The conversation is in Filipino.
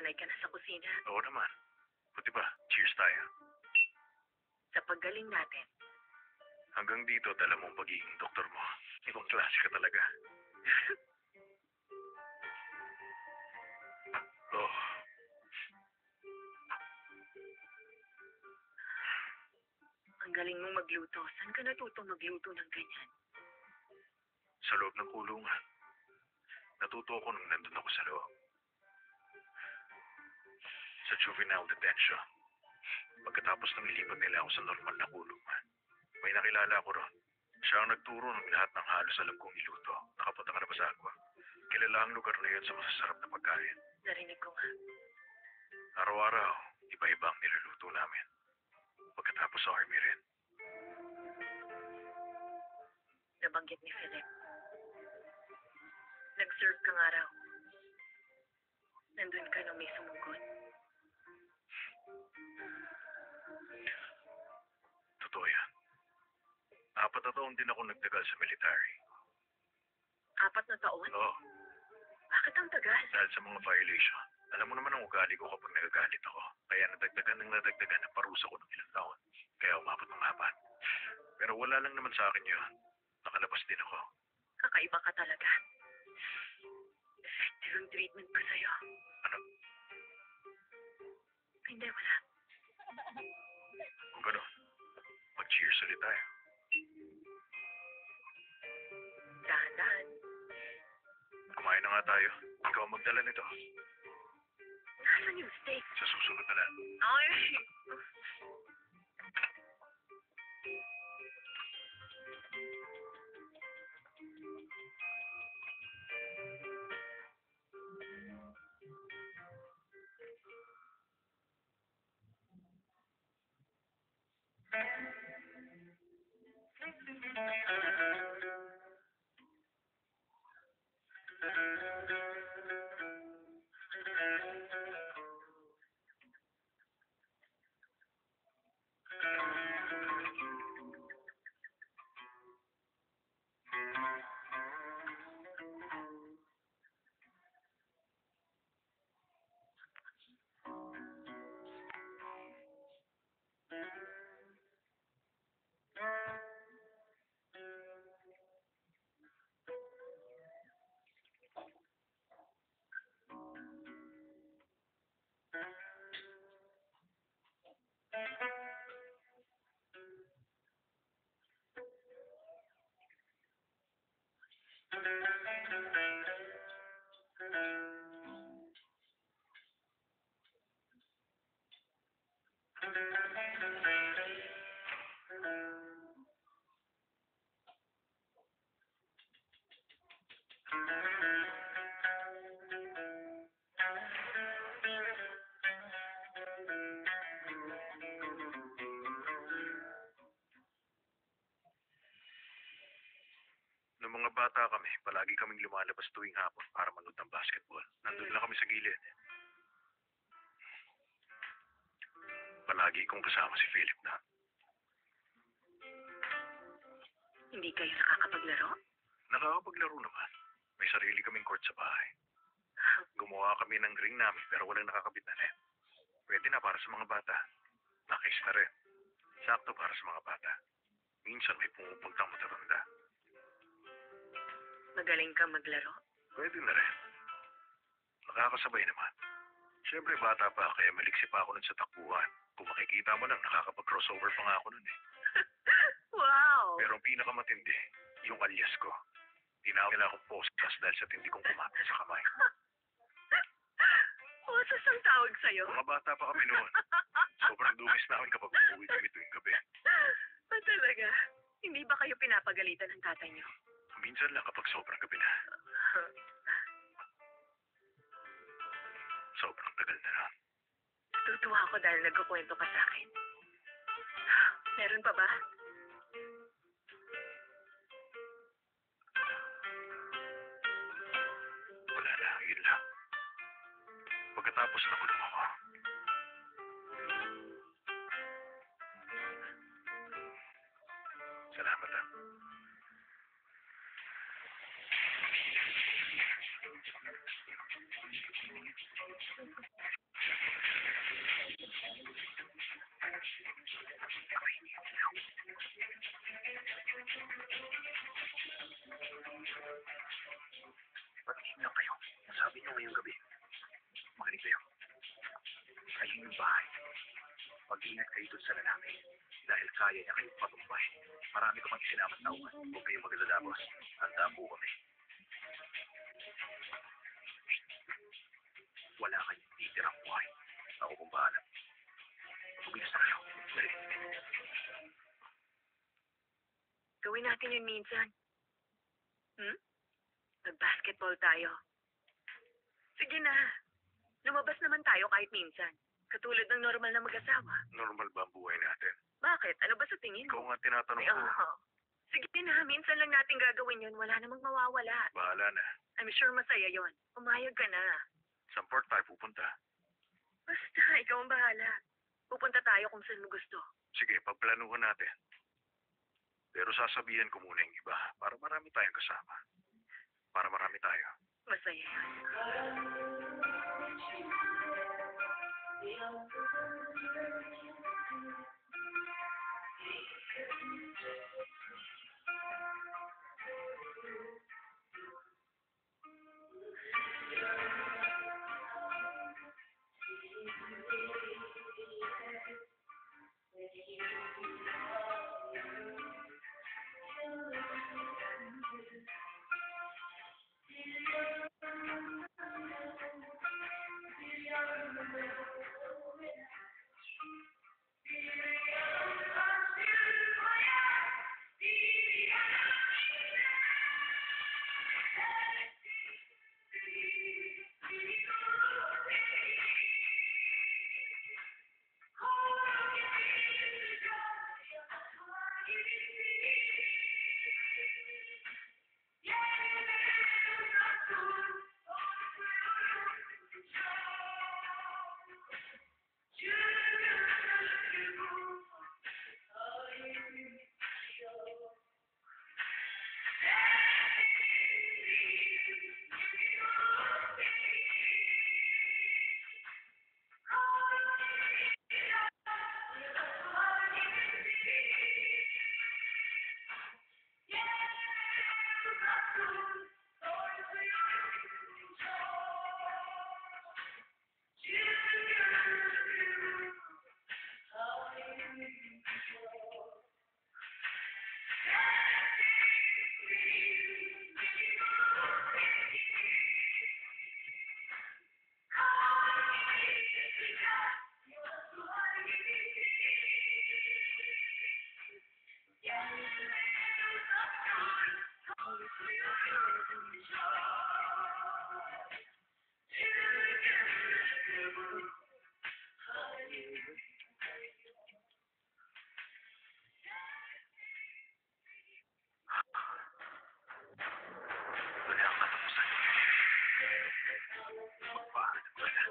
sanay ka na sa kusina. Oo naman. Buti ba? Cheers tayo. Sa paggaling natin. Hanggang dito, dala mo ang pagiging doktor mo. Ibang klase ka talaga. Oh, Ang galing mong magluto. Saan ka natuto magluto ng ganyan? sa loob ng kulungan. Natuto ako nung nandun ako sa loob. Sa juvenile detention. Pagkatapos nang ilipat nila ako sa normal na kulungan, may nakilala ko ron. Siya ang nagturo ng lahat ng halos alam kong niluto. Nakapunta ka na ba sa Agua? Kilala ang lugar na yun sa masasarap na pagkain. Narinig ko nga. Araw-araw, iba-iba ang niluluto namin. Pagkatapos sa army rin. Nabanggit ni Philip. Nag-serve ka nga raw. Nandun ka nung may sumugod. Totoo yan. 4 na taon din ako nagtagal sa military. 4 na taon? Oo, Bakit ang tagal? dahil sa mga violation. Alam mo naman ang ugali ko kapag nagagalit ako. Kaya nadagdagan ng parusa ko ng ilang taon. Kaya umabot ng 4. Pero wala lang naman sa akin yun. Nakalabas din ako. Kakaiba ka talaga. Effective ang treatment ko sa'yo. Ano? Hindi, wala. Kung gano'n, mag-cheers ulit tayo. Dahan-dahan. Kumain na nga tayo. Ikaw ang magdala nito. Nasaan yung steak? Sa susunod na lang. Ay! Nung mga bata kami, palagi kaming lumalabas tuwing hapon para manood ng basketball. Nandun lang kami sa gilid. Palagi kong kasama si Philip na. Hindi kayo nakakapaglaro? Nakakapaglaro naman. May sarili kaming court sa bahay. Gumawa kami ng ring namin pero walang nakakabit na net. Pwede na para sa mga bata. Nakis na rin. Sakto para sa mga bata. Minsan may pumupuntang matatanda. Magaling ka maglaro? Pwede na rin. Nakakasabay naman. Siyempre bata pa kaya maliksi pa ako nun sa takbuhan. Kung makikita mo lang, nakakapag-crossover pa nga ako nun eh. Wow! Pero ang pinakamatindi, yung alias ko. Tinawag nila akong postas dahil sa tindi kong kumapit sa kamay. Osas ang tawag sa'yo? Mga bata pa kami noon. Sobrang dugis namin kapag uuwi kami tuwing gabi. Talaga? Hindi ba kayo pinapagalitan ng tatay niyo? Minsan lang kapag sobrang gabi na. Sobrang tagal na lang. Natutuwa ako dahil nagkukwento ka sa akin. Meron pa ba? Wala na, yun lang. Pagkatapos nakulong ako. Salamat ah. Mag-ingat kayo dun sa lalaki. Dahil kaya niya kayong patumbay. Marami ko pang isinamat tauhan. Huwag kayong mag-alala, boss. Handa po kami. Wala kayong titirang buhay. Ako kung bahala. Bumilis na kayo. Dali. Gawin natin yun minsan. Mag-basketball tayo. Sige na. Lumabas naman tayo kahit minsan. Katulad ng normal na mag-asawa. Normal ba ang buhay natin? Bakit? Ano ba sa tingin Ikaw mo? nga tinatanong Ay, ko. oo. Sige na, minsan lang natin gagawin yun. Wala namang mawawala. Bahala na. I'm sure masaya yon. Umayag ka na. Saan port tayo pupunta? Basta, ikaw ang bahala. Pupunta tayo kung saan mo gusto. Sige, pagplanuhan natin. Pero sasabihan ko muna yung iba para marami tayong kasama. Para marami tayo. Masaya yun. Wala ang katapusan. Magpaalam ka na.